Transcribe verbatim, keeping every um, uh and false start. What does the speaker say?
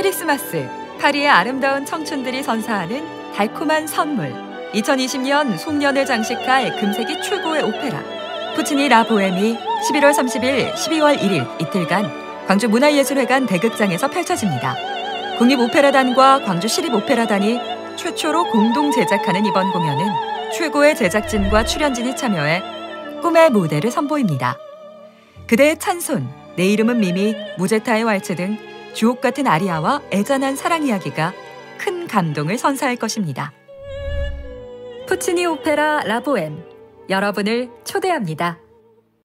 크리스마스, 파리의 아름다운 청춘들이 선사하는 달콤한 선물. 이천이십 년 송년을 장식할 금색이 최고의 오페라. 푸치니 라 보엠이 십일월 삼십일, 십이월 일일 이틀간 광주 문화예술회관 대극장에서 펼쳐집니다. 국립오페라단과 광주시립오페라단이 최초로 공동 제작하는 이번 공연은 최고의 제작진과 출연진이 참여해 꿈의 무대를 선보입니다. 그대의 찬손, 내 이름은 미미, 무제타의 왈츠 등 주옥 같은 아리아와 애잔한 사랑 이야기가 큰 감동을 선사할 것입니다. 푸치니 오페라 라 보엠, 여러분을 초대합니다.